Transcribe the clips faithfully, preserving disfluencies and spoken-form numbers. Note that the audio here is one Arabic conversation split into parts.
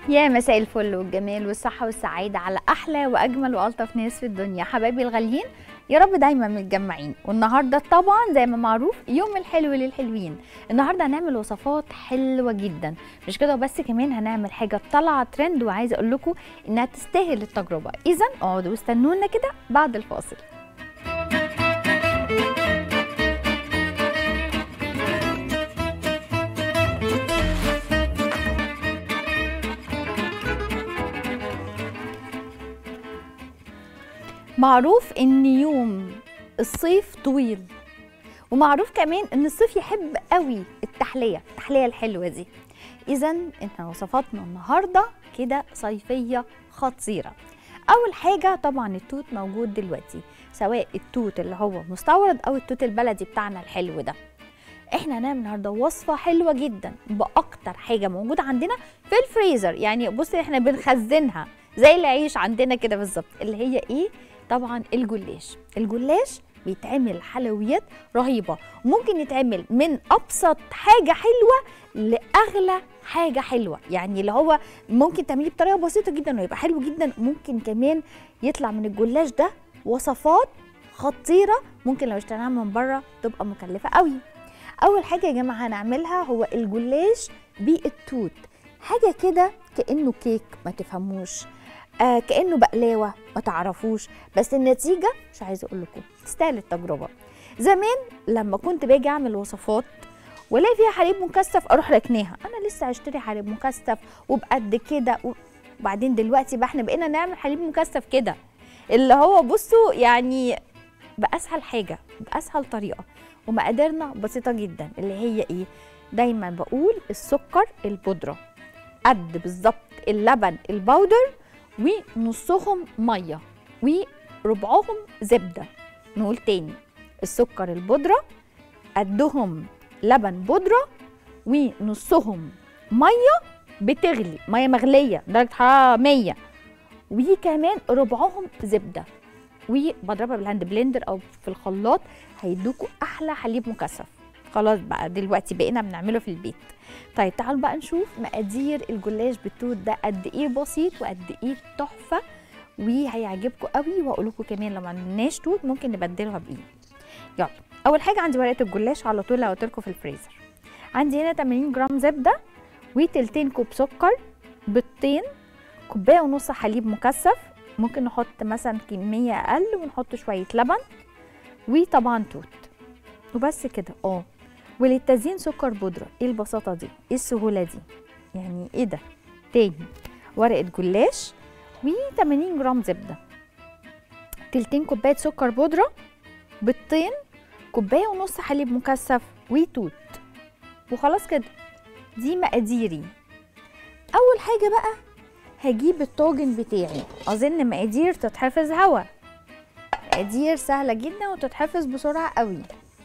يا مساء الفل والجمال والصحة والسعادة على أحلى وأجمل وألطف ناس في الدنيا، حبايبي الغاليين. يا رب دايما متجمعين. والنهارده طبعا زي ما معروف يوم الحلو للحلوين. النهارده هنعمل وصفات حلوة جدا، مش كده بس، كمان هنعمل حاجة طالعة ترند وعايزة أقول لكم إنها تستاهل التجربة. إذا اقعدوا واستنونا كده بعد الفاصل. معروف ان يوم الصيف طويل، ومعروف كمان ان الصيف يحب قوي التحليه التحليه الحلوه دي. اذا احنا وصفاتنا النهارده كده صيفيه خطيره. اول حاجه طبعا التوت موجود دلوقتي، سواء التوت اللي هو مستورد او التوت البلدي بتاعنا الحلو ده. احنا هنعمل النهارده وصفه حلوه جدا باكتر حاجه موجوده عندنا في الفريزر. يعني بصي احنا بنخزنها زي العيش عندنا كده بالظبط، اللي هي ايه؟ طبعا الجلاش. الجلاش بيتعمل حلويات رهيبه، وممكن يتعمل من ابسط حاجه حلوه لاغلى حاجه حلوه. يعني اللي هو ممكن تعمليه بطريقه بسيطه جدا ويبقى حلو جدا. ممكن كمان يطلع من الجلاش ده وصفات خطيره، ممكن لو اشتريناها من بره تبقى مكلفه قوي. اول حاجه يا جماعه هنعملها هو الجلاش بالتوت. حاجه كده كانه كيك، ما تفهموش، آه كأنه بقلاوة ما تعرفوش، بس النتيجة مش عايزة أقول لكم تستاهل التجربة. زمان لما كنت باجي أعمل وصفات ولاقي فيها حليب مكثف أروح ركناها، أنا لسه هشتري حليب مكثف وبقد كده. وبعدين دلوقتي بقى احنا بقينا نعمل حليب مكثف كده، اللي هو بصوا يعني بأسهل حاجة بأسهل طريقة، ومقاديرنا بسيطة جدا. اللي هي إيه؟ دايما بقول السكر البودرة قد بالظبط اللبن البودر، ونصهم ميه وربعهم زبده. نقول تاني، السكر البودره قدهم لبن بودره ونصهم ميه بتغلي، ميه مغليه درجه حراره مية، وكمان ربعهم زبده، وبضربها بالهاند بلندر او في الخلاط هيدوكوا احلى حليب مكثف. خلاص بقى دلوقتي بقينا بنعمله في البيت. طيب تعالوا بقى نشوف مقادير الجلاش بالتوت ده قد ايه بسيط وقد ايه تحفه، وهيعجبكم قوي. واقول لكم كمان لو ما عندناش توت ممكن نبدلها بايه. يلا، اول حاجه عندي ورقه الجلاش على طول اللي قلت لكم في الفريزر. عندي هنا تمانين جرام زبده، وتلتين كوب سكر، بيضتين، كوبايه ونص حليب مكثف، ممكن نحط مثلا كميه اقل ونحط شويه لبن، وطبعا توت، وبس كده. اه وللتزيين سكر بودره. ايه البساطه دي؟ ايه السهوله دي؟ يعني ايه ده؟ تاني، ورقه جلاش و80 جرام زبده، تلتين كوبايه سكر بودره، بيضتين، كوبايه ونص حليب مكثف، وتوت، وخلاص كده. دي مقاديري. اول حاجه بقى هجيب الطاجن بتاعي. اظن مقادير تتحفظ هوا، مقادير سهله جدا وتتحفظ بسرعه قوي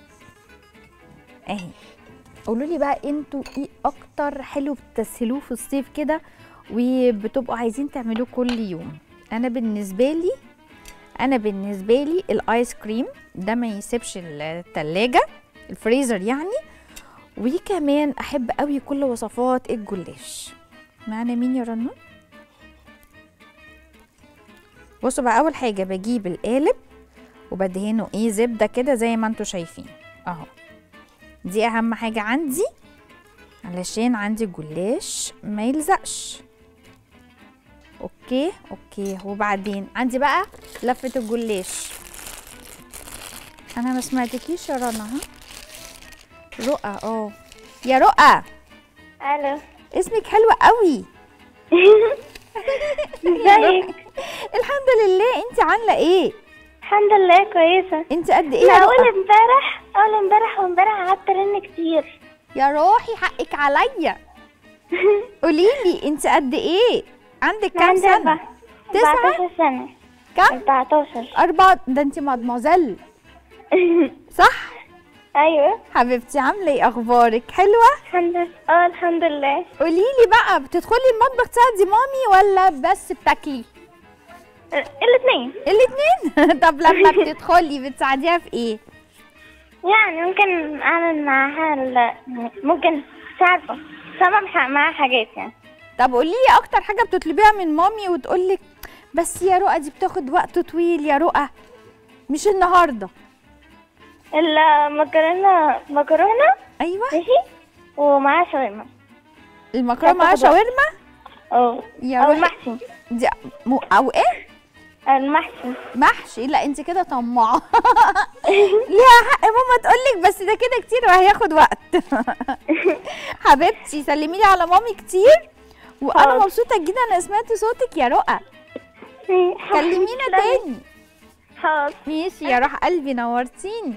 اهي. قولوا لي بقى انتوا ايه اكتر حلو بتسهلوه في الصيف كده وبتبقوا عايزين تعملوه كل يوم؟ انا بالنسبه لي انا بالنسبه لي الايس كريم ده ما يسيبش التلاجة الفريزر يعني. وكمان احب قوي كل وصفات الجلاش. معانا مين يا رنو؟ بصوا بقى، اول حاجه بجيب القالب وبدهنه ايه زبده كده زي ما انتوا شايفين اهو. دي اهم حاجة عندي علشان عندي الجلاش ما يلزقش. اوكي اوكي. وبعدين عندي بقى لفة الجلاش. انا ما سمعتكيش يا رنا. ها رؤى؟ اه يا رؤى. الو. اسمك حلو قوي. ازيك؟ الحمد لله. انت عامله ايه؟ الحمد لله كويسه. انت قد ايه لا، يا اول رؤى؟ امبارح اول امبارح وامبارح قعدت ارن كتير. يا روحي حقك عليا. قولي لي انت قد ايه؟ عندك كام عندي سنه؟ تسعة؟ أربعتاشر سنه. كم؟ أربعتاشر. أربعة. ده انت مادموزيل صح؟ ايوه حبيبتي، عامله ايه؟ اخبارك؟ حلوه؟ الحمد لله. اه الحمد لله. قولي لي بقى، بتدخلي المطبخ تساعدي مامي ولا بس بتاكلي؟ الاثنين. الاثنين. طب لما بتدخلي بتساعديها في ايه؟ يعني ممكن اعمل معاها ال- ممكن مش عارفه سامع معاها حاجات يعني. طب قولي لي اكتر حاجه بتطلبيها من مامي وتقول لك بس يا رؤى دي بتاخد وقت طويل يا رؤى، مش النهارده. المكرونه مكرونه ايوه ماشي، ومعاها شاورما. المكرونه معاها شاورما. اه يا او روحي المحشي. دي م... او ايه؟ المحشي. محشي؟ لا انت كده طماعه. ليها حق ماما تقول لك بس ده كده كتير وهياخد وقت. حبيبتي سلمي لي على مامي كتير، وانا حاضر. مبسوطه جدا انا سمعت صوتك يا رؤى. كلمينا تاني. حاضر. ماشي يا روح قلبي، نورتيني.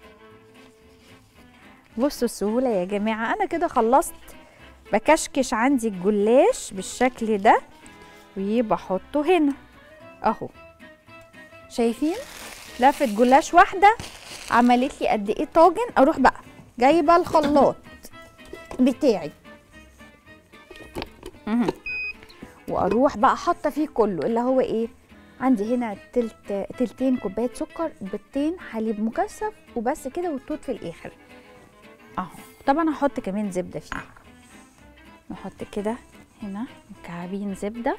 بصوا السهوله يا جماعه، انا كده خلصت. بكشكش عندي الجلاش بالشكل ده وبحطه هنا اهو. شايفين لفه جلاش واحده عملت لي قد ايه طاجن. اروح بقى جايبه الخلاط بتاعي مه. واروح بقى حاطه فيه كله اللي هو ايه. عندي هنا تلت تلتين كوبايه سكر، بيضتين، حليب مكثف، وبس كده، والتوت في الاخر اهو. طبعا هحط كمان زبده فيه. نحط كده هنا مكعبين زبده،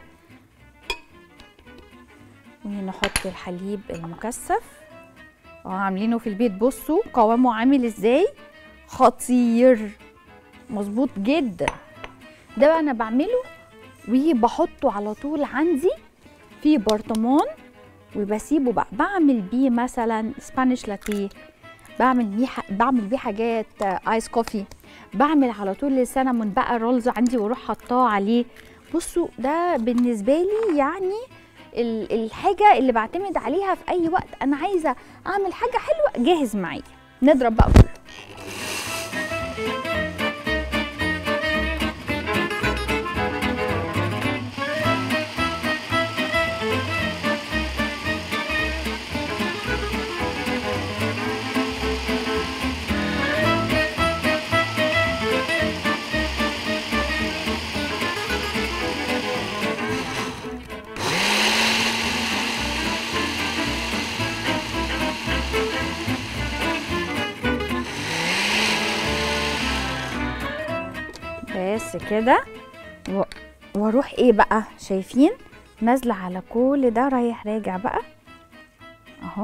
ونحط الحليب المكثف اه عاملينه في البيت. بصوا قوامه عامل ازاي، خطير مظبوط جدا. ده بقى انا بعمله وبحطه على طول عندي في برطمان، وبسيبه بقى بعمل بيه مثلا سبانيش لاتيه، بعمل بيه بعمل بيه حاجات ايس كوفي، بعمل على طول السينامون بقى رولز عندي واروح حطاه عليه. بصوا ده بالنسبه لي يعني الحاجه اللي بعتمد عليها في اي وقت انا عايزه اعمل حاجه حلوه جاهز معايا. نضرب بقى كله. بس كده و... واروح ايه بقى، شايفين نازله على كل ده رايح راجع بقى اهو.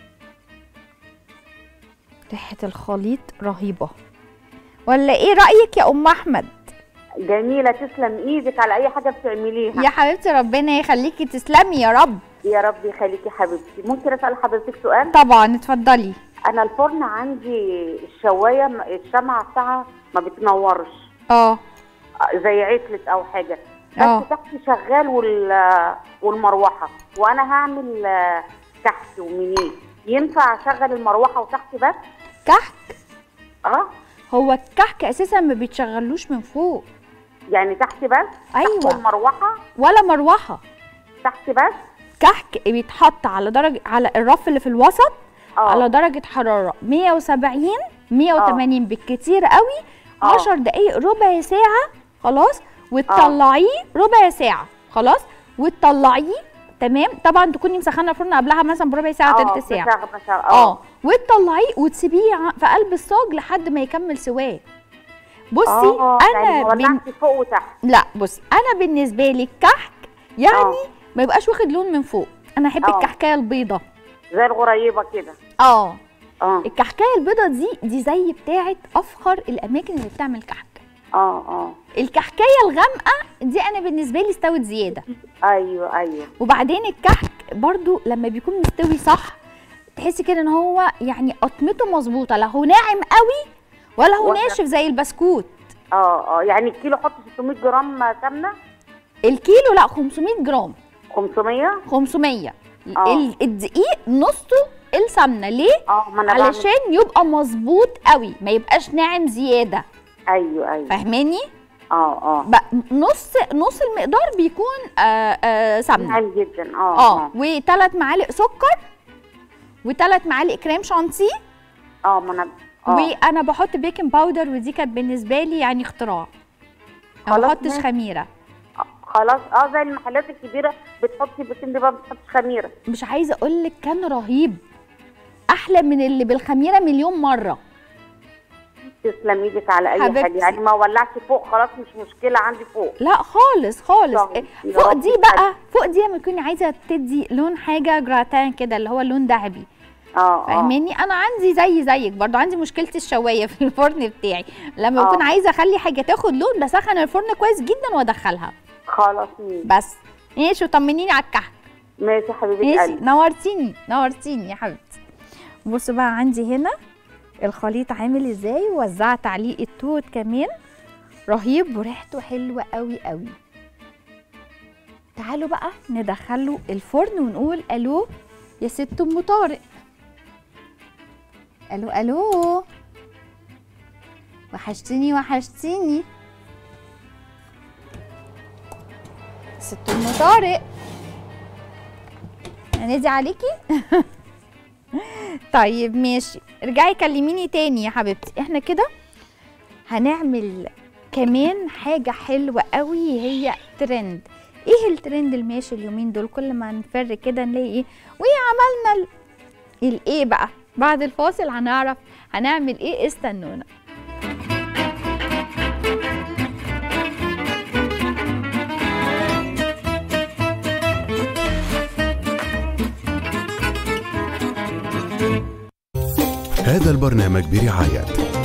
ريحه الخليط رهيبه، ولا ايه رايك يا ام احمد؟ جميله، تسلم ايدك على اي حاجه بتعمليها يا حبيبتي ربنا يخليكي، تسلمي يا رب. يا رب يخليكي حبيبتي. ممكن اسال حضرتك سؤال؟ طبعا اتفضلي. انا الفرن عندي الشوايه الشمعه بتاعها ما بتنورش، اه زي عطلت او حاجه، اه بس تحت شغال وال والمروحه، وانا هعمل كحك ومنيه، ينفع اشغل المروحه وتحت بس؟ كحك؟ اه هو الكحك اساسا ما بيتشغلوش من فوق، يعني تحت بس؟ ايوه. تحت المروحه ولا مروحه، تحت بس. كحك بيتحط على درجه على الرف اللي في الوسط أوه. على درجه حراره مية وسبعين مية وتمانين بالكتير قوي. عشر دقايق ربع ساعه خلاص، وتطلعيه ربع ساعه خلاص، وتطلعيه تمام. طبعا تكوني مسخنه الفرن قبلها مثلا بربع ساعه تلت ساعه اه، وتطلعيه وتسيبيه في قلب الصاج لحد ما يكمل سواه. بصي أوه. انا يعني بن... فوق وتحت. لا بصي انا بالنسبه لي الكحك يعني أوه. ما يبقاش واخد لون من فوق. انا احب الكحكايه البيضه زي الغريبه كده. اه اه الكحكايه البيضه دي دي زي بتاعه افخر الاماكن اللي بتعمل كحك. اه اه الكحكايه الغامقه دي انا بالنسبه لي استوت زياده. ايوه ايوه. وبعدين الكحك برضو لما بيكون مستوي صح تحسي كده ان هو يعني قطمته مظبوطه، لا هو ناعم قوي ولا هو ناشف زي البسكوت. اه اه يعني الكيلو حط ستمية جرام سمنه؟ الكيلو لا خمسمية جرام. خمسمية خمسمية. آه. الدقيق نصه السمنه ليه؟ اه ما انا علشان بعمل. يبقى مظبوط قوي ما يبقاش ناعم زياده. ايوه ايوه فاهماني؟ اه اه نص نص المقدار بيكون آه آه سمنه. عالي جدا. اه اه وثلاث معالق سكر وثلاث معالق كريم شانتيه. اه ما انا اه وانا بحط بيكنج باودر، ودي كانت بالنسبه لي يعني اختراع. ما بحطش خميره. خلاص اه زي المحلات الكبيره بتحطي بيكنج باودر ما بتحطش خميره. مش عايزه اقول لك كان رهيب، احلى من اللي بالخميره مليون مره. تسلم ايدك على اي حبيبتي. حاجه، يعني ما ولعش فوق خلاص مش مشكله عندي فوق. لا خالص خالص. طبعاً. يا فوق رب دي بقى، فوق دي لما تكوني عايزه تدي لون حاجه جراتان كده اللي هو لون ذهبي، اه اه فاهماني؟ انا عندي زي زيك برضو، عندي مشكله الشوايه في الفرن بتاعي، لما آه. بكون عايزه اخلي حاجه تاخد لون بسخن الفرن كويس جدا وادخلها خلاص ماشي. بس. ماشي، وطمنيني على الكحك. ماشي حبيبه ماشي، قلبي. نورتيني نورتيني يا حبيبتي. بصوا بقى عندي هنا الخليط عامل ازاي، ووزعت عليه التوت كمان رهيب وريحته حلوه قوي قوي. تعالوا بقى ندخله الفرن ونقول الو يا ست ام طارق. الو الو، وحشتيني وحشتيني ست ام طارق، هنادي عليكي؟ طيب ماشي، ارجعي كلميني تاني يا حبيبتي. احنا كده هنعمل كمان حاجه حلوه قوي، هي ترند. ايه الترند الماشي اليومين دول؟ كل ما نفر كده نلاقي ايه، وايه عملنا ال... الايه بقى؟ بعد الفاصل هنعرف هنعمل ايه، استنونا. هذا البرنامج برعاية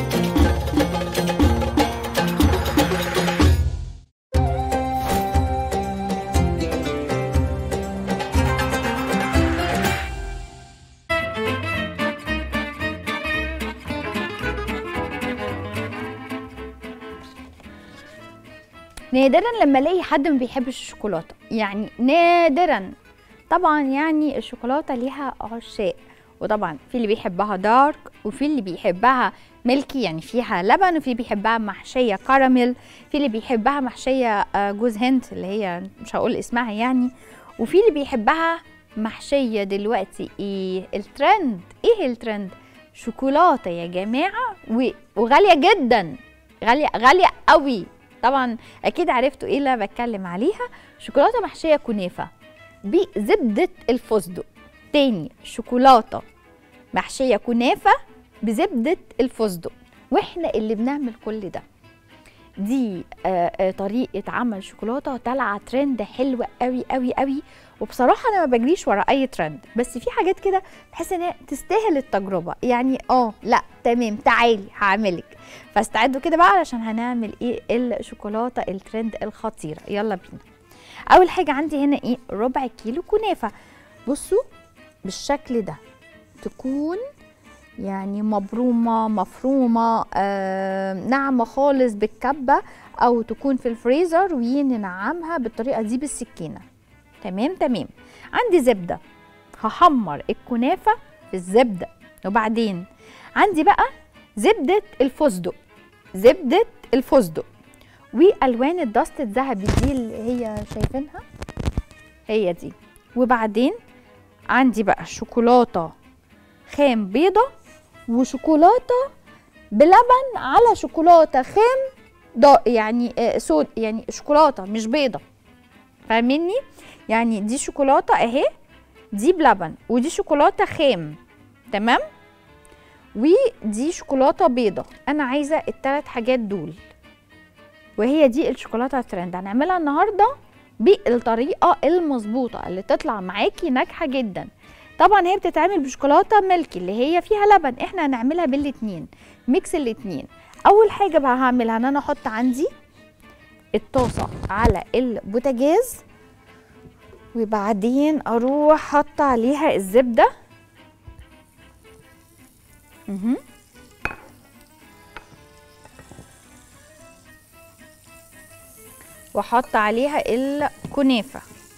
نادرا لما الاقي حد ما بيحبش الشوكولاته، يعني نادرا. طبعا يعني الشوكولاته ليها عشاق، وطبعا في اللي بيحبها دارك وفي اللي بيحبها ميلكي يعني فيها لبن، وفي اللي بيحبها محشيه كراميل، في اللي بيحبها محشيه جوز هند اللي هي مش هقول اسمها يعني، وفي اللي بيحبها محشيه دلوقتي ايه الترند. ايه الترند؟ شوكولاته يا جماعه، وغاليه جدا، غاليه غاليه قوي. طبعا اكيد عرفتوا ايه اللي انا بتكلم عليها، شوكولاته محشيه كنافه بزبده الفستق. تاني، شوكولاته محشيه كنافه بزبده الفستق، واحنا اللي بنعمل كل ده. دي آآ آآ طريقه عمل شوكولاته طالعه ترند حلوه قوي قوي قوي. وبصراحه انا ما بجريش ورا اي ترند، بس في حاجات كده بحس ان هي تستاهل التجربه، يعني اه لا تمام تعالي هعملك. فاستعدوا كده بقى علشان هنعمل ايه الشوكولاته الترند الخطيره. يلا بينا. اول حاجه عندي هنا ايه، ربع كيلو كنافه. بصوا بالشكل ده، تكون يعني مبرومه مفرومه آه ناعمه خالص بالكبه، او تكون في الفريزر وننعمها بالطريقه دي بالسكينه. تمام تمام. عندي زبده، هحمر الكنافه في الزبده. وبعدين عندي بقى زبده الفستق، زبده الفستق والوان الدست الذهبي دي اللي هي شايفينها، هي دي. وبعدين عندي بقى شوكولاته خام بيضه، وشوكولاته بلبن على شوكولاته خام دا يعني آه سود، يعني شوكولاته مش بيضه، فاهميني؟ يعني دي شوكولاته اهي، دي بلبن، ودي شوكولاته خام، تمام؟ ودي شوكولاته بيضه. انا عايزه الثلاث حاجات دول، وهي دي الشوكولاته الترند. هنعملها النهارده بالطريقه المظبوطه اللي تطلع معاكي ناجحه جدا. طبعا هي بتتعمل بشوكولاته ميلكي اللي هي فيها لبن، احنا هنعملها بالاتنين، ميكس الاتنين. اول حاجه بقى هعملها ان انا احط عندي الطاسه على البوتاجاز، وبعدين اروح احط عليها الزبده اها واحط عليها الكنافه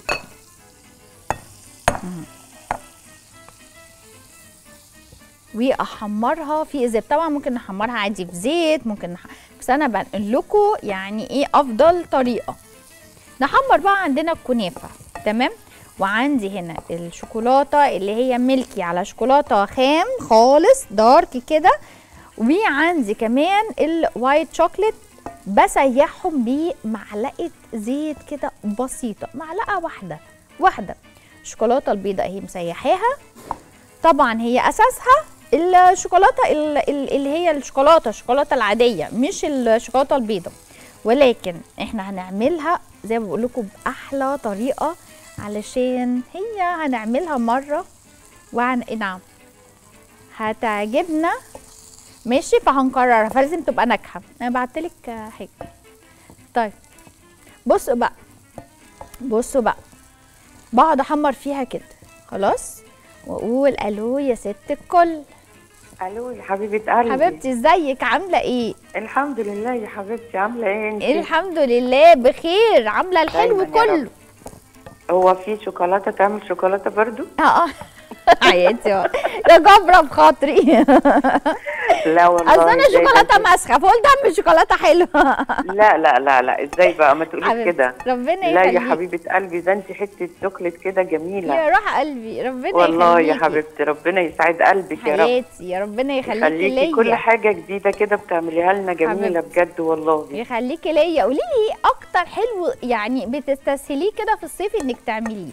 واحمرها في الزبده. طبعا ممكن نحمرها عادي في زيت، ممكن نح... بس انا بنقول لكم يعني ايه افضل طريقه. نحمر بقى عندنا الكنافه، تمام؟ وعندي هنا الشوكولاته اللي هي ميلكي على شوكولاته خام خالص دارك كده، وعندي كمان الوايت شوكليت بسيحهم بمعلقه زيت كده بسيطه، معلقه واحده واحده. الشوكولاته البيضاء اهي مسيحاها، طبعا هي اساسها الشوكولاته ال- ال- اللي هي الشوكولاته الشوكولاته العاديه، مش الشوكولاته البيضاء، ولكن احنا هنعملها زي ما بقول لكم باحلى طريقه، علشان هي هنعملها مره وهن نعم هتعجبنا، ماشي، فهنكررها، فلازم تبقى ناجحه. انا بعتلك حاجه. طيب بصوا بقى، بصوا بقى، بقعد احمر فيها كده خلاص، واقول الو يا ست الكل. الو يا حبيبه قلبي. حبيبتي ازيك، عامله ايه؟ الحمد لله يا حبيبتي، عامله ايه انت؟ الحمد لله بخير، عامله الحلو دايماً يا كله. رب. هو في شوكولاته تعمل شوكولاته برضو؟ اه اه حياتي يا جبره بخاطري. لا والله. اصل انا إزاي شوكولاته بس؟ ماسخه، فقلت اعمل شوكولاته حلوه. لا لا لا لا، ازاي بقى ما تقوليش حبيبتي، كده؟ ربنا لا يا يخليك. حبيبه قلبي، ده انت حته شوكليت كده جميله. يا روح قلبي، ربنا والله يخليكي. يا حبيبتي، ربنا يسعد قلبك يا رب. حياتي يا ربنا يخليكي يخليكي كل ليا. حاجه جديده كده بتعمليها لنا جميله حبيبتي. بجد والله. يخليكي ليا. قولي لي ايه اكتر حلو يعني بتستسهليه كده في الصيف انك تعمليه؟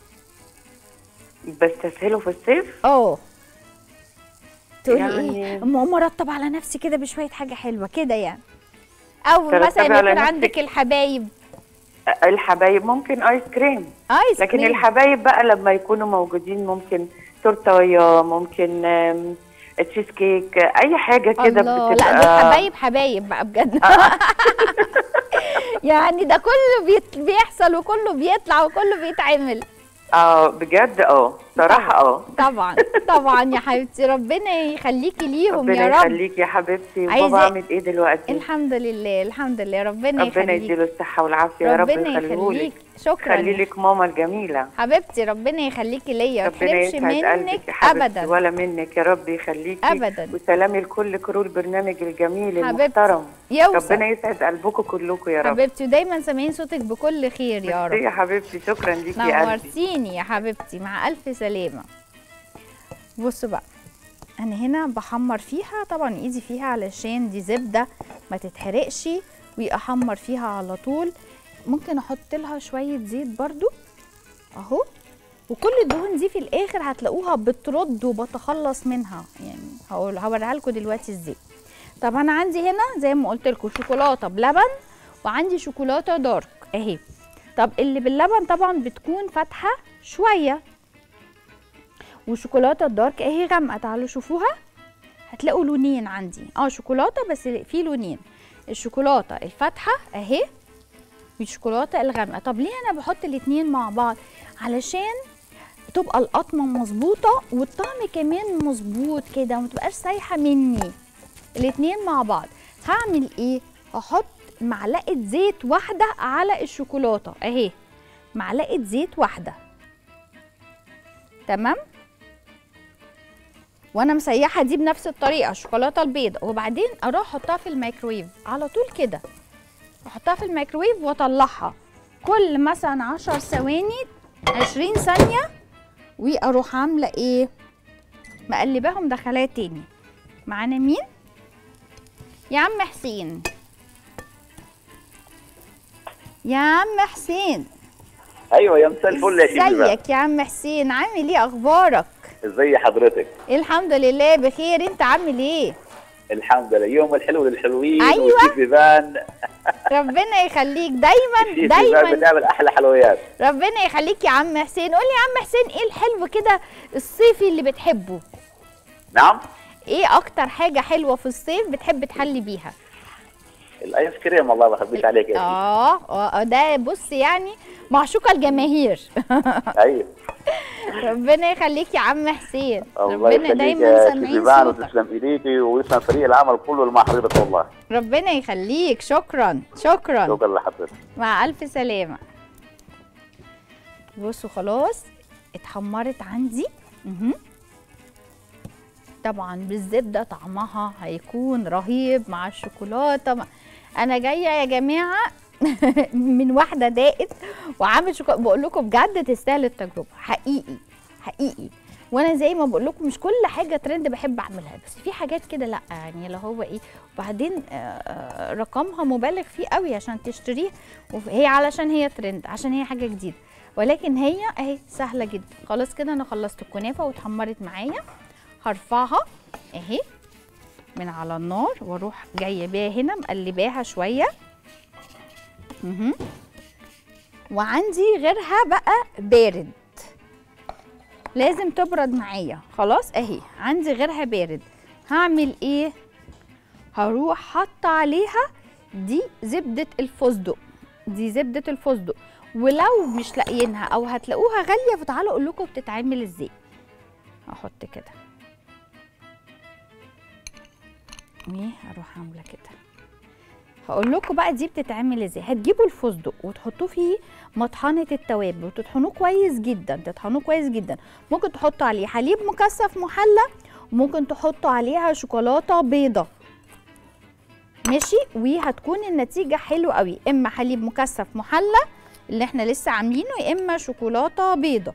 بستسهله في الصيف؟ اه تقولي يعني- ايه؟ ام ارتب على نفسي كده بشويه حاجه حلوه كده يعني، او ترتبي مثلا على يكون نفسك. عندك الحبايب. الحبايب ممكن ايس كريم، ايس لكن كريم. الحبايب بقى لما يكونوا موجودين ممكن تورتايه، ممكن آم، تشيز كيك، اي حاجه كده الله، بتبقى. لا دول حبايب حبايب بقى بجد. يعني ده كله بيت- بيحصل وكله بيطلع وكله بيتعمل. اه بجد، اه صراحه اه طبعا طبعا يا حبيبتي، ربنا يخليكي ليهم يا ربنا رب. يخليكي يا حبيبتي. عايزة- وبابا عامل ايه دلوقتي؟ الحمد لله الحمد لله، ربنا ربنا يخليكي. يديله الصحه والعافيه يا رب، ربنا يخليهولك. يخليك. شكرا خلي لك ماما الجميله. حبيبتي، ربنا يخليكي ليا، ما ربنا تحرمش يسعد منك قلبك يا حبيبتي، ابدا ولا منك يا رب يخليكي. أبداً. وسلامي لكل كرو البرنامج الجميل حبيبتي. المحترم. يوصل. ربنا يسعد قلبكم كلكم يا رب. حبيبتي، ودايما سامعين صوتك بكل خير يا ميرسي رب. يا حبيبتي، شكرا ليكي يا قلبي. نورتيني يا حبيبتي، مع الف سلامه. بصوا بقى، انا هنا بحمر فيها، طبعا ايدي فيها علشان دي زبده ما تتحرقش، واحمر فيها على طول. ممكن احط لها شويه زيت برضو اهو، وكل الدهون دي في الاخر هتلاقوها بترد وبتخلص منها، يعني هقول هوريها لكم دلوقتي ازاي. طب انا عندي هنا زي ما قلت لكم شوكولاته بلبن، وعندي شوكولاته دارك اهي. طب اللي باللبن طبعا بتكون فاتحه شويه، وشوكولاته الدارك اهي غامقه. تعالوا شوفوها، هتلاقوا لونين عندي، اه شوكولاته بس في لونين، الشوكولاته الفاتحه اهي والشوكولاته الغامقه. طب ليه انا بحط الاتنين مع بعض؟ علشان تبقى القطمه مظبوطه والطعم كمان مظبوط كده، وما تبقاش سايحه مني. الاتنين مع بعض. هعمل ايه؟ هحط معلقه زيت واحده على الشوكولاته اهي، معلقه زيت واحده، تمام؟ وانا مسيحه دي بنفس الطريقه الشوكولاته البيضاء، وبعدين اروح احطها في الميكرويف على طول كده، احطها في الميكرويف واطلعها كل مثلا عشر ثواني عشرين ثانيه، واروح عامله ايه؟ مقلباهم دخلات تاني. معانا مين؟ يا عم حسين، يا عم حسين. ايوه يا مساء الفل يا شيخ. ازيك يا عم حسين، عامل ايه، اخبارك؟ ازي حضرتك؟ الحمد لله بخير، انت عامل ايه؟ الحمد لله، يوم الحلو للحلوين. أيوة. وشيف بيبان ربنا يخليك دايما شيف بيبان دايما. بتعمل احلى حلويات. ربنا يخليك يا عم حسين. قول لي يا عم حسين، ايه الحلو كده الصيفي اللي بتحبه؟ نعم. ايه اكتر حاجه حلوه في الصيف بتحب تحلي بيها؟ الايس كريم، والله ما خبيت عليك يا شيخ. اه اه ده بص يعني معشوقه الجماهير. ايوه. ربنا يخليك يا عم حسين، الله ربنا يخليك دايما يا شيف سامعين بيبان، صوتك. وتسلم ايديكي ويسلم فريق العمل كله اللي مع حضرتك والله. ربنا يخليك، شكرا شكرا. شكرا لحضرتك. مع الف سلامه. بصوا خلاص اتحمرت عندي. مهم. طبعا بالزبده طعمها هيكون رهيب مع الشوكولاته. انا جايه يا جماعه من واحده دائت وعامل شوكولاته، بقول لكم بجد تستاهل التجربه، حقيقي حقيقي. وانا زي ما بقول لكم مش كل حاجه ترند بحب اعملها، بس في حاجات كده لا، يعني اللي هو ايه. وبعدين آه رقمها مبالغ فيه قوي عشان تشتريه، وهي علشان هي ترند، عشان هي حاجه جديده، ولكن هي اهي سهله جدا. خلاص كده انا خلصت الكنافه واتحمرت معايا. هرفعها اهي من على النار واروح جايه بيها هنا مقلباها شويه. اها وعندي غيرها بقى بارد، لازم تبرد معايا. خلاص اهي عندي غيرها بارد. هعمل ايه؟ هروح حاطه عليها دي زبده الفستق، دي زبده الفستق. ولو مش لاقيينها او هتلاقوها غاليه فتعالوا اقول لكم بتتعمل ازاي. احط كده واروح عامله كده. هقول لكم بقى دي بتتعمل ازاي. هتجيبوا الفستق وتحطوه في مطحنه التوابل وتطحنوه كويس جدا، تطحنوه كويس جدا. ممكن تحطوا عليه حليب مكثف محلى، وممكن تحطوا عليها شوكولاته بيضه ماشي، وهتكون النتيجه حلوه قوي. اما حليب مكثف محلى اللي احنا لسه عاملينه، يا اما شوكولاته بيضه،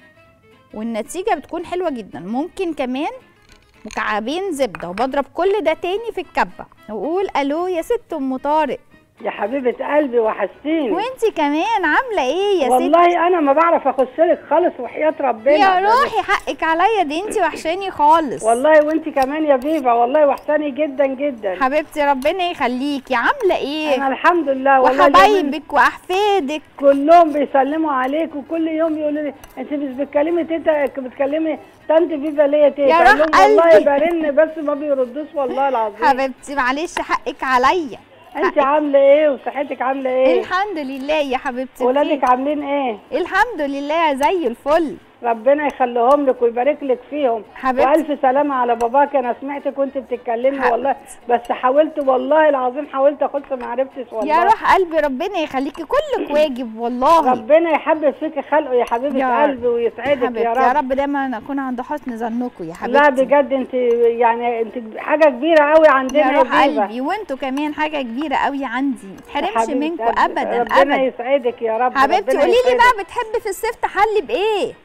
والنتيجه بتكون حلوه جدا. ممكن كمان مكعبين زبده. وبضرب كل ده تاني في الكبه واقول الو يا ست ام طارق. يا حبيبه قلبي وحشتيني. وانتي كمان عامله ايه يا ست؟ والله انا ما بعرف اخصلك خالص وحياه ربنا. يا روحي حقك عليا، دي انتي وحشاني خالص والله. وانتي كمان يا بيبه والله وحشاني جدا جدا حبيبتي. ربنا يخليكي. عامله ايه؟ انا الحمد لله والله. وحبايبك واحفادك كلهم بيسلموا عليك، وكل يوم يقولوا لي انت مش بتكلمي تيتا، بتكلمي طنط بيبه ليه تيتا؟ يا روح قلبي والله برن بس ما بيردوش والله العظيم. حبيبتي معلش حقك عليا. انت عامله ايه وصحتك عامله ايه؟ الحمد لله يا حبيبتي. ولادك عاملين ايه؟ الحمد لله زي الفل. ربنا يخليهم لك ويبارك لك فيهم حبيبتي. والف سلامه على باباك. انا سمعتك وانت بتتكلمي حبيبتي. والله بس حاولت والله العظيم، حاولت اخش ما عرفتش والله. يا روح قلبي ربنا يخليكي، كلك واجب والله. ربنا يحبب فيكي خلقه يا حبيبه يا قلبي ويسعدك حبيبتي. يا رب. يا رب دايما اكون عند حسن ظنكم يا حبيبتي. لا بجد انت يعني انت حاجه كبيره قوي عندنا يا روح يا قلبي. وانتوا كمان حاجه كبيره قوي عندي، ما تحرمش منكم ابدا. ربنا ابدا يسعدك يا رب. حبيبتي. قولي لي بقى بتحبي في الصيف تحلي بايه؟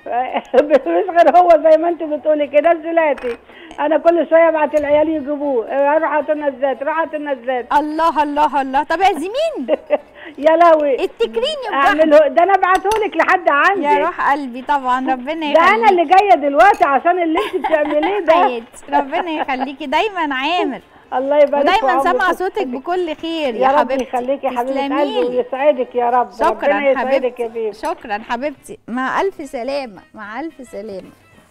مش غير هو زي ما انت بتقولي كده الجيلاتي. انا كل شويه ابعت العيال يجيبوه، روح هاتوا لنا الزيت، روح هاتوا لنا الزيت. الله الله الله. طب اعزميني يا لهوي اتكريني اعمله ده، انا ابعته لك لحد عندي. يا روح قلبي طبعا ربنا يخليكي. ده انا اللي جايه دلوقتي عشان اللي انت بتعمليه ده. ربنا يخليكي دايما عامر. الله يبارك فيك ودايما سامعه صوتك بكل خير يا, يا حبيبتي. رب يخليكي يا حبيبه قلبي ويسعدك يا رب. شكرا حبيبتي. يا بيبي. شكرا حبيبتي. مع الف سلامه مع الف سلامه.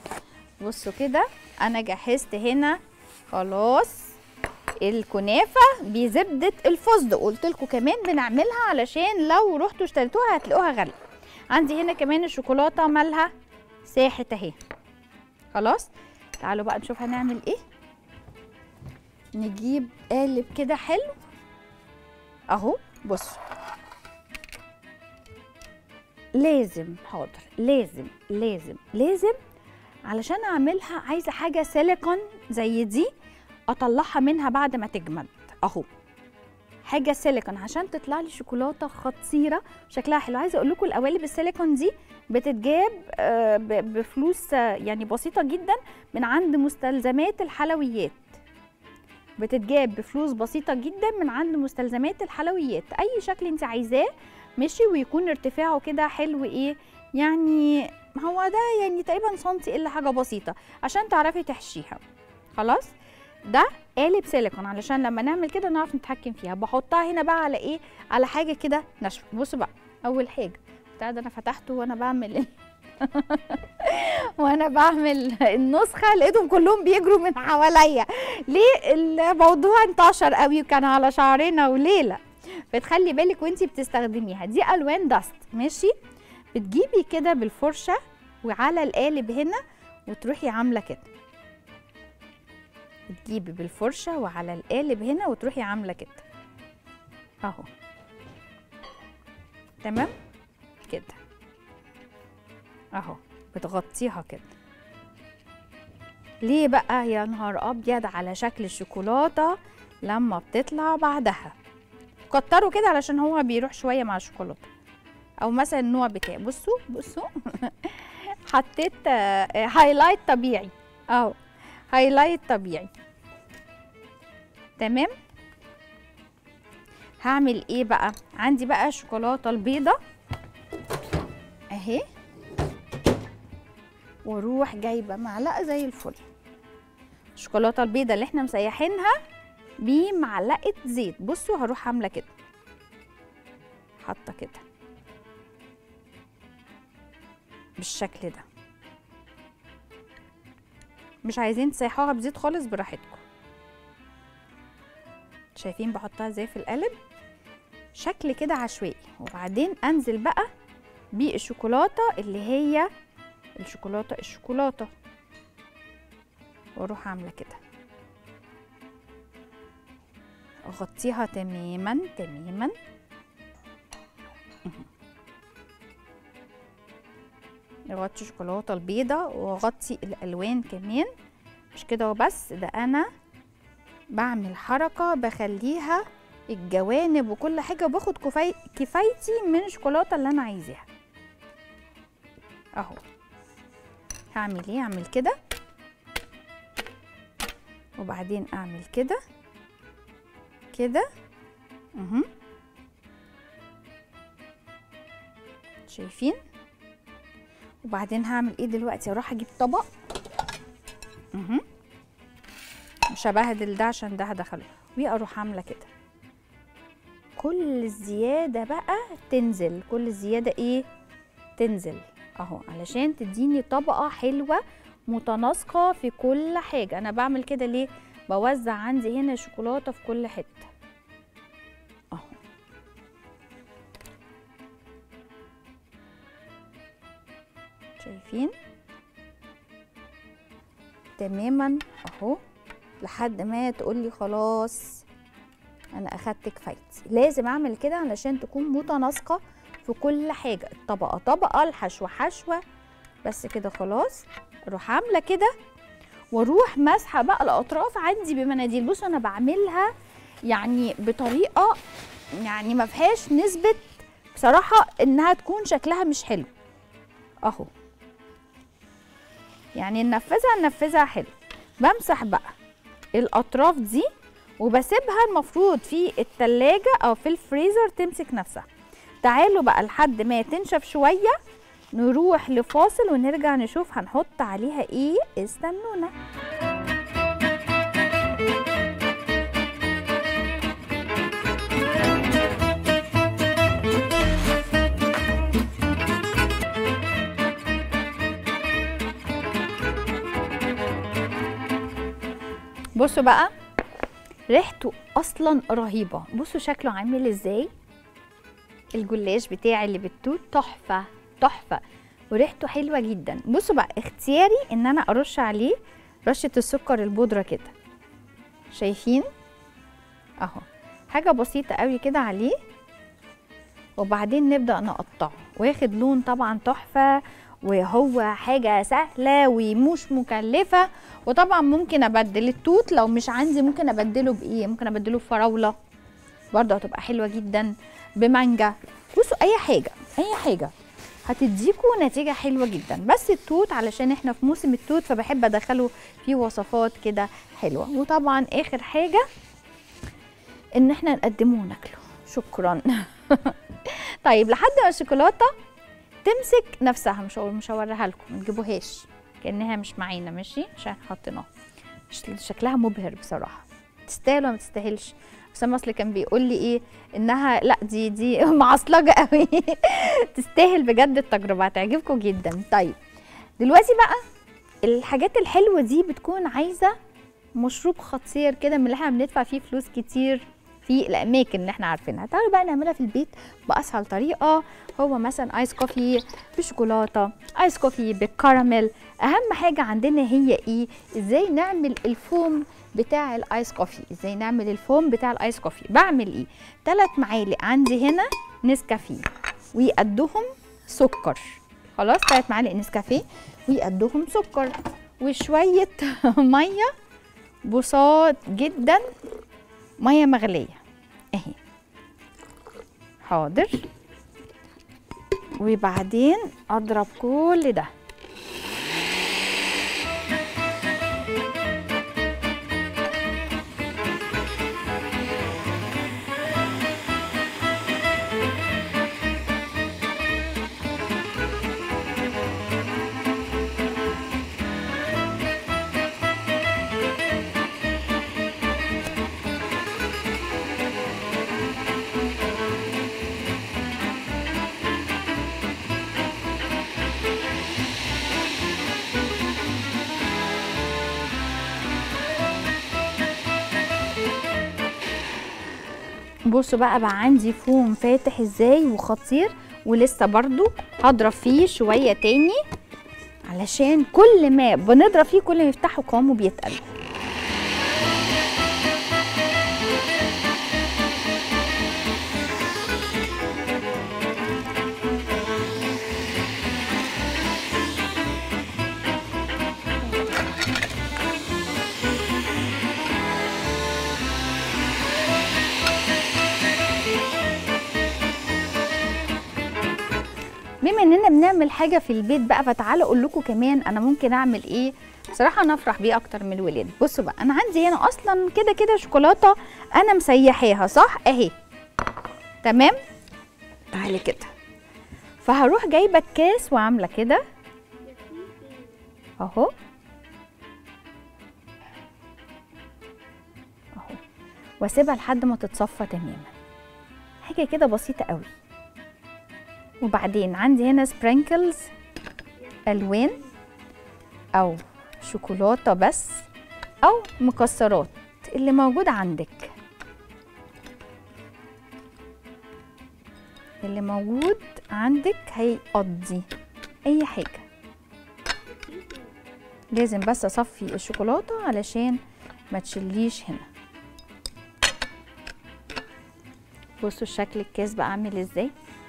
بصوا كده انا جهزت هنا خلاص الكنافه بزبده الفستق. قلت لكم كمان بنعملها علشان لو رحتوا اشتريتوها هتلاقوها غاليه. عندي هنا كمان الشوكولاته مالها ساحت اهي. خلاص تعالوا بقى نشوف هنعمل ايه. نجيب قالب كده حلو اهو. بصوا لازم حاضر لازم لازم لازم علشان اعملها عايزه حاجه سيليكون زي دي اطلعها منها بعد ما تجمد اهو. حاجه سيليكون عشان تطلع لي شوكولاته خطيره شكلها حلو. عايزه اقول لكم القوالب السيليكون دي بتتجاب بفلوس يعني بسيطه جدا من عند مستلزمات الحلويات. بتتجاب بفلوس بسيطه جدا من عند مستلزمات الحلويات. اي شكل انت عايزاه ماشي، ويكون ارتفاعه كده حلو ايه يعني، هو ده يعني تقريبا سنتي الا حاجه بسيطه عشان تعرفي تحشيها. خلاص ده قالب سيليكون علشان لما نعمل كده نعرف نتحكم فيها. بحطها هنا بقى على ايه، على حاجه كده ناشفه. بصوا بقى اول حاجه بتاع ده انا فتحته وانا بعمل وانا بعمل النسخه لقيتهم كلهم بيجروا من حواليا. ليه؟ الموضوع انتشر قوي وكان على شعرنا وليله. فتخلي بالك وانتي بتستخدميها. دي الوان داست ماشي. بتجيبي كده بالفرشه وعلى القالب هنا وتروحي عامله كده. بتجيبي بالفرشه وعلى القالب هنا وتروحي عامله كده اهو. تمام كده اهو. بتغطيها كده. ليه بقى؟ يا نهار ابيض على شكل الشوكولاته لما بتطلع بعدها. كتروا كده علشان هو بيروح شويه مع الشوكولاته. او مثلا النوع بتاعي بصوا بصوا حطيت هايلايت طبيعي اهو. هايلايت طبيعي. تمام. هعمل ايه بقى؟ عندي بقى الشوكولاته البيضه اهي، واروح جايبه معلقه زي الفل الشوكولاته البيضاء اللي احنا مسيحينها بمعلقه زيت. بصوا هروح عامله كده، حاطه كده بالشكل ده. مش عايزين تسيحوها بزيت خالص، براحتكم. شايفين بحطها ازاي في القالب؟ شكل كده عشوائي. وبعدين انزل بقى بالشوكولاته اللي هي الشوكولاته الشوكولاته واروح عامله كده، اغطيها تماما تماما. اغطي الشوكولاته البيضاء واغطي الالوان كمان. مش كده وبس، ده انا بعمل حركه بخليها الجوانب وكل حاجه، وباخد كفاي... كفايتي من الشوكولاته اللي انا عايزاها اهو. هعمل ايه؟ اعمل كده وبعدين اعمل كده كده اهو. شايفين؟ وبعدين هعمل ايه دلوقتي؟ اروح اجيب طبق اهو، مش هبهدل ده عشان ده هدخله، واروح عامله كده. كل الزياده بقى تنزل، كل الزياده ايه؟ تنزل اهو، علشان تديني طبقه حلوه متناسقه في كل حاجه. انا بعمل كده ليه؟ بوزع عندي هنا شوكولاته في كل حته اهو. شايفين؟ تماما اهو، لحد ما تقولي خلاص انا اخدت كفايتي. لازم اعمل كده علشان تكون متناسقه في كل حاجه، الطبقه طبقه، الحشوه حشوه، بس كده خلاص. اروح عامله كده واروح ماسحه بقى الاطراف عندي بمناديل. بصوا انا بعملها يعني بطريقه يعني ما فيهاش نسبه بصراحه انها تكون شكلها مش حلو اهو. يعني ننفذها ننفذها حلو. بمسح بقى الاطراف دي وبسيبها المفروض في التلاجة او في الفريزر تمسك نفسها. تعالوا بقى لحد ما تنشف شويه نروح لفاصل ونرجع نشوف هنحط عليها ايه. استنونا. بصوا بقى ريحته اصلا رهيبه. بصوا شكله عامل ازاي. الجلاش بتاعي اللي بالتوت تحفه تحفه وريحته حلوه جدا. بصوا بقى اختياري ان انا ارش عليه رشه السكر البودره كده. شايفين اهو، حاجه بسيطه قوي كده عليه. وبعدين نبدا نقطعه، واخد لون طبعا تحفه، وهو حاجه سهله ومش مكلفه. وطبعا ممكن ابدل التوت لو مش عندي، ممكن ابدله بايه؟ ممكن ابدله بفراوله برضه هتبقى حلوه جدا، بمانجا. بصوا اي حاجه اي حاجه هتديكوا نتيجه حلوه جدا. بس التوت علشان احنا في موسم التوت فبحب ادخله في وصفات كده حلوه. وطبعا اخر حاجه ان احنا نقدمه وناكله. شكرا. طيب لحد ما الشوكولاته تمسك نفسها، مش مش هوريها لكم، ما تجيبوهاش كانها مش معانا ماشي، عشان حطيناها. شكلها مبهر بصراحه. تستاهل ولا ما تستاهلش؟ اسامه اصل كان بيقول لي ايه انها لا دي دي معصلجه قوي. تستاهل بجد التجربه، هتعجبكم جدا. طيب دلوقتي بقى الحاجات الحلوه دي بتكون عايزه مشروب خطير كده من اللي احنا بندفع فيه فلوس كتير في الاماكن اللي احنا عارفينها. تعالوا بقى نعملها في البيت باسهل طريقه. هو مثلا ايس كوفي بشوكولاته، ايس كوفي بالكراميل. اهم حاجه عندنا هي ايه؟ ازاي نعمل الفوم بتاع الايس كوفي. ازاي نعمل الفوم بتاع الايس كوفي؟ بعمل ايه؟ ثلاث معالق عندي هنا نسكافيه ويقدهم سكر. خلاص ثلاث معالق نسكافيه ويقدهم سكر وشويه ميه بساط جدا، ميه مغليه اهي. حاضر. وبعدين اضرب كل ده. بصوا بقى بقى عندي فوم فاتح ازاي وخطير، ولسه برضو هضرب فيه شويه تاني علشان كل ما بنضرب فيه كل ما يفتحوا قوامه بيتقل. بما اننا بنعمل حاجه في البيت بقى، فتعالوا اقول لكم كمان انا ممكن اعمل ايه بصراحه انا افرح بيه اكتر من الولاد. بصوا بقى، انا عندي هنا اصلا كده كده شوكولاته انا مسيحاها صح اهي، تمام. تعالي كده، فهروح جايبه الكاس وعامله كده اهو اهو، واسيبها لحد ما تتصفى تماما. حاجه كده بسيطه قوي. وبعدين عندي هنا سبرينكلز الوان او شوكولاته بس او مكسرات اللي موجود عندك، اللي موجود عندك هيقضي اي حاجه. لازم بس اصفي الشوكولاته علشان ما تشليش هنا. بصوا شكل الكاس بقى عامل ازاي،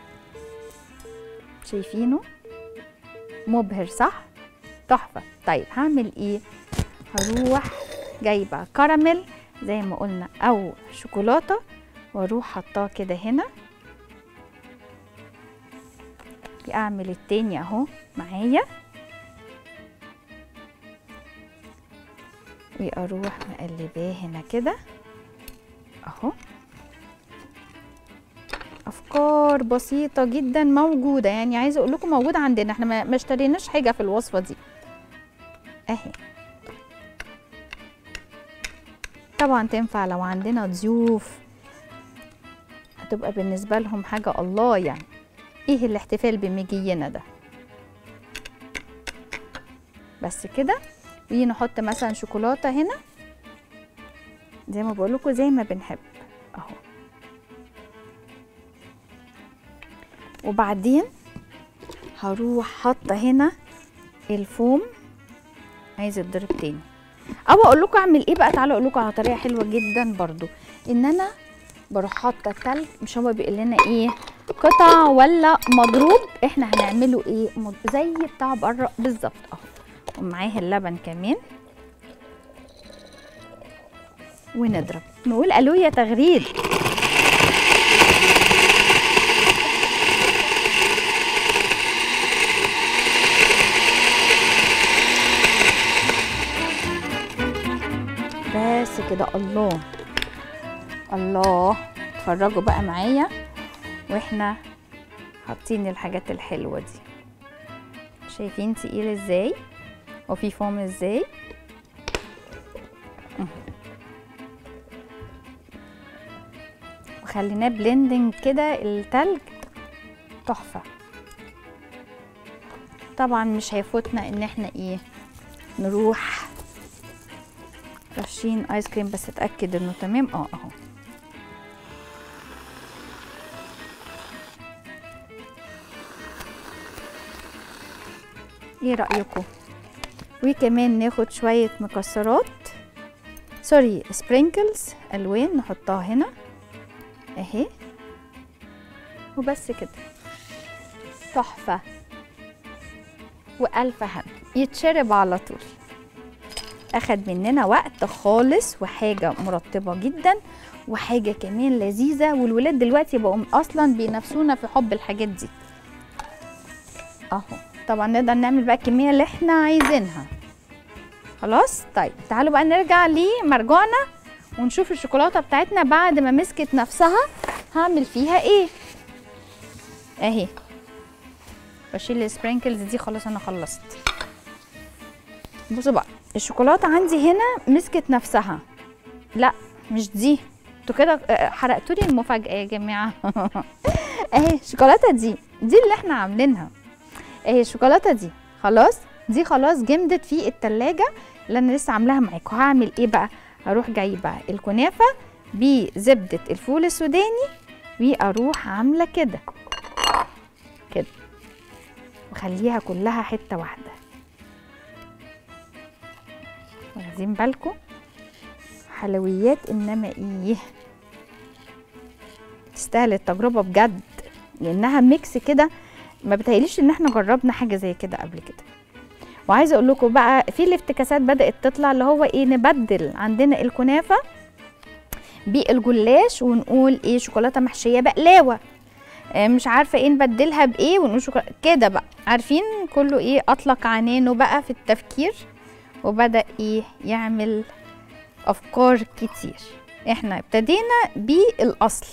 شايفينه مبهر صح؟ تحفه. طيب هعمل ايه؟ هروح جايبه كراميل زي ما قلنا او شوكولاته، واروح حطاه كده هنا. اعمل التاني اهو معايا، واروح مقلباه هنا كده اهو. افكار بسيطه جدا موجوده، يعني عايزه اقول لكم موجوده عندنا، احنا ما اشتريناش حاجه في الوصفه دي اهي. طبعا تنفع لو عندنا ضيوف، هتبقى بالنسبه لهم حاجه الله. يعني ايه الاحتفال بمجينا ده؟ بس كده. ونيجي نحط مثلا شوكولاته هنا زي ما بقول لكم زي ما بنحب اهو. وبعدين هروح حاطه هنا الفوم، عايزه يتضرب تاني. او اقول لكم اعمل ايه بقى، تعالوا اقول لكم على طريقه حلوه جدا برضو، ان انا بروح حاطه تلج. مش هو بيقول لنا ايه قطع ولا مضروب، احنا هنعمله ايه زي بتاع بره بالظبط اهو. ومعاه اللبن كمان، ونضرب نقول الو يا تغريد. بس كده. الله الله، اتفرجوا بقى معايا واحنا حاطين الحاجات الحلوه دي. شايفين تقيل ازاي وفي فوم ازاي؟ وخليناه بلندنج كده التلج تحفه. طبعا مش هيفوتنا ان احنا ايه نروح رشين ايس كريم، بس اتاكد انه تمام اه اهو. ايه رايكم؟ وكمان ناخد شويه مكسرات سوري سبرينكلز الوان نحطها هنا اهي، وبس كده. تحفه والف هم، يتشرب على طول. اخد مننا وقت خالص، وحاجه مرطبه جدا، وحاجه كمان لذيذه. والولاد دلوقتي بقوا اصلا بينافسونا في حب الحاجات دي اهو. طبعا نقدر نعمل بقى الكميه اللي احنا عايزينها. خلاص. طيب تعالوا بقى نرجع لمرجعنا ونشوف الشوكولاته بتاعتنا بعد ما مسكت نفسها هعمل فيها ايه اهي. بشيل السبرينكلز دي خلاص، انا خلصت. بصوا بقى، الشوكولاته عندي هنا مسكت نفسها. لا مش دي، انتوا كده حرقتوا لي المفاجاه يا جماعه. اهي الشوكولاته دي دي اللي احنا عاملينها اهي. الشوكولاته دي خلاص، دي خلاص جمدت في التلاجة اللي انا لسه عاملاها معاكم. هعمل ايه بقى؟ هروح جايبه الكنافه بزبده الفول السوداني واروح عامله كده كده وخليها كلها حته واحده. واخدين بالكم؟ حلويات انما ايه، تستاهل التجربه بجد، لانها ميكس كده. ما بتهيأليش ان احنا جربنا حاجه زي كده قبل كده. وعايزه اقول لكم بقى في الافتكاسات بدات تطلع، اللي هو ايه، نبدل عندنا الكنافه بالجلاش ونقول ايه شوكولاته محشيه بقلاوه، مش عارفه ايه نبدلها بايه ونقول شوكولاته كده بقى. عارفين كله ايه اطلق عنانه بقى في التفكير وبدا ايه يعمل افكار كتير. احنا ابتدينا بالاصل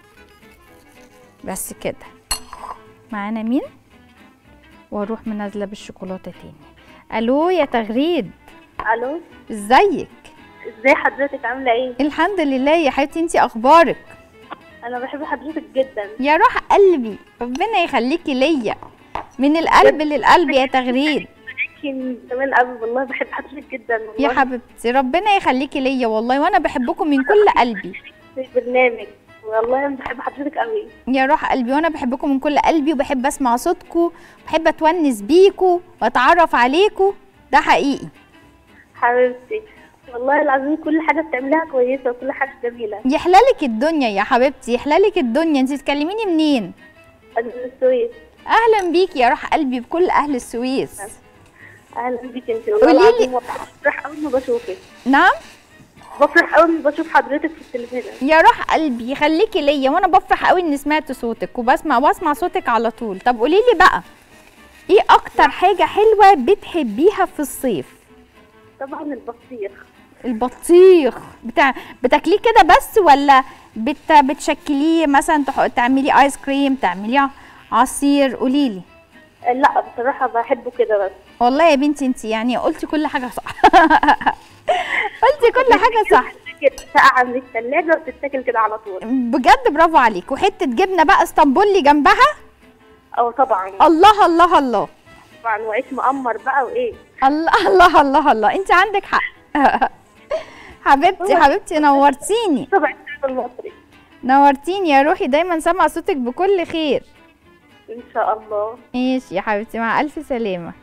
بس كده. معانا مين؟ واروح منزله بالشوكولاته تاني. الو يا تغريد. الو، ازيك؟ ازاي حضرتك، عامله ايه؟ الحمد لله يا حبيبتي، انتي اخبارك؟ انا بحب حضرتك جدا. يا روح قلبي، ربنا يخليكي ليا من القلب للقلب يا تغريد. من زمان قوي والله، بحب حضرتك جدا والله. يا حبيبتي ربنا يخليكي ليا والله، وانا بحبكم من كل قلبي في البرنامج والله، انا بحب حضرتك قوي يا روح قلبي، وانا بحبكم من كل قلبي، وبحب اسمع صوتكم، وبحب اتونس بيكم واتعرف عليكم، ده حقيقي حبيبتي والله العظيم. كل حاجه بتعملها كويسه وكل حاجه جميله. يحلالك الدنيا يا حبيبتي، يحلالك الدنيا. انت تكلميني منين؟ انا من السويس. اهلا بيكي يا روح قلبي بكل اهل السويس. اهلا بيكي انت والله قوليلي. العظيم، بفرح اول ما بشوفك. نعم؟ بفرح اول ما بشوف حضرتك في التلفزيون. يا روح قلبي خليكي ليا، وانا بفرح قوي اني سمعت صوتك وبسمع واسمع صوتك على طول. طب قولي لي بقى، ايه اكتر حاجه حلوه بتحبيها في الصيف؟ طبعا البطيخ. البطيخ بتاع بتاكليه كده بس، ولا بت... بتشكليه مثلا تح... تعملي ايس كريم، تعمليه عصير؟ قولي لي. لا بصراحه بحبه كده بس. والله يا بنتي انت يعني قلتي كل حاجه صح. قلتي كل حاجه صح. ساقعه من الثلاجه وبتتاكل كده على طول. بجد برافو عليك. وحته جبنه بقى اسطنبولي جنبها. اه طبعا. الله الله الله. طبعا، وعيش مقمر بقى وايه. الله الله الله الله، انت عندك حق. حبيبتي حبيبتي نورتيني. طبعا الشعب المصري. نورتيني يا روحي، دايما سامعه صوتك بكل خير. ان شاء الله. ماشي يا حبيبتي، مع الف سلامه.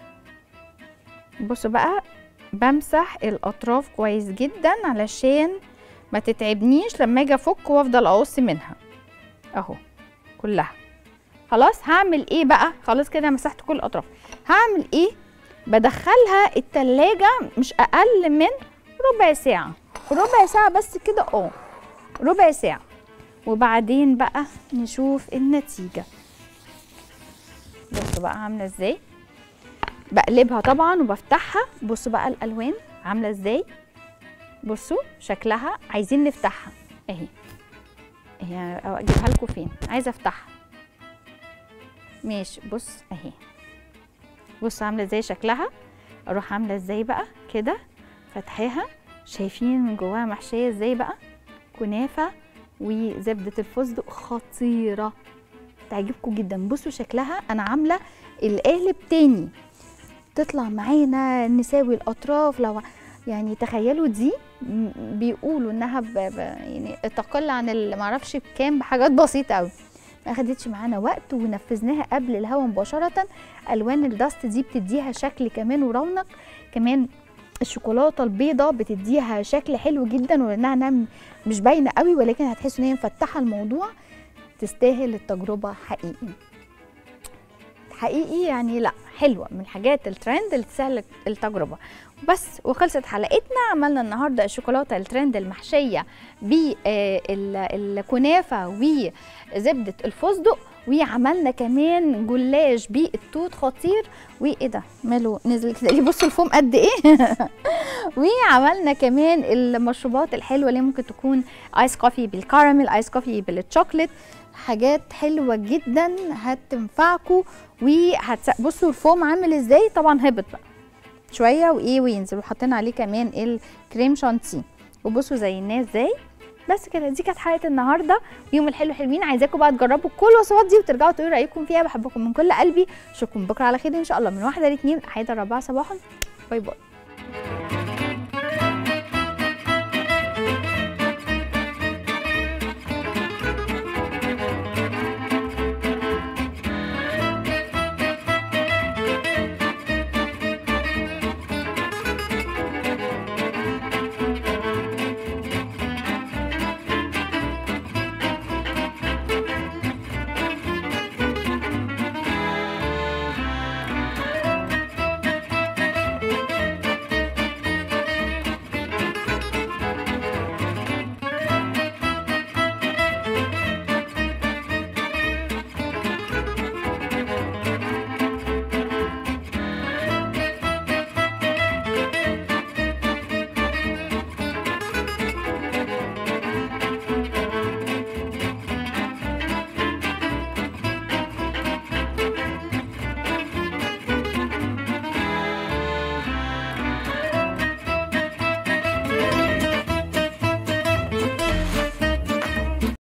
بصوا بقى، بمسح الاطراف كويس جدا علشان ما تتعبنيش لما اجي افك وافضل اقص منها اهو كلها. خلاص هعمل ايه بقى؟ خلاص كده مسحت كل الاطراف. هعمل ايه؟ بدخلها التلاجة مش اقل من ربع ساعه، ربع ساعه بس كده، اه ربع ساعه. وبعدين بقى نشوف النتيجه. بصوا بقى عامله ازاي، بقلبها طبعا وبفتحها. بصوا بقى الالوان عامله ازاي، بصوا شكلها. عايزين نفتحها اهي اهي، او اجيبها لكم فين؟ عايزه افتحها. ماشي، بص اهي، بصوا عامله ازاي شكلها. اروح عامله ازاي بقى كده، فتحاها. شايفين من جواها محشيه ازاي بقى؟ كنافه وزبده الفستق خطيره، تعجبكم جدا. بصوا شكلها، انا عامله القالب تاني تطلع معانا نساوي الاطراف. لو يعني تخيلوا دي بيقولوا انها ب... ب... يعني تقل عن معرفش بكام، بحاجات بسيطه قوي، ما اخدتش معانا وقت ونفذناها قبل الهوا مباشره. الوان الدست دي بتديها شكل كمان ورونق كمان. الشوكولاته البيضاء بتديها شكل حلو جدا، ولانها مش باينه قوي ولكن هتحسوا ان هي مفتحه الموضوع. تستاهل التجربه حقيقي حقيقي يعني. لا حلوه من الحاجات الترند اللي تسهل التجربه. بس وخلصت حلقتنا. عملنا النهارده الشوكولاته الترند المحشيه بالكنافه وزبده الفستق، وعملنا كمان جلاش بالتوت خطير. وايه ده ماله نزل كده ليه؟ بصوا الفوم قد ايه. وعملنا كمان المشروبات الحلوه اللي ممكن تكون ايس كوفي بالكراميل، ايس كوفي بالشوكليت. حاجات حلوه جدا هتنفعكم. وهتبصوا الفوم عامل ازاي، طبعا هبط بقى شويه وايه وينزل، وحطينا عليه كمان الكريم شانتيه. وبصوا زي الناس ازاي. بس كده، دي كانت حلقه النهارده. يوم الحلو حلوين. عايزاكم بقى تجربوا كل الوصفات دي وترجعوا تقولوا رايكم فيها. بحبكم من كل قلبي. اشوفكم بكره على خير ان شاء الله من واحده لاثنين، احد الرابعه صباحا. باي باي.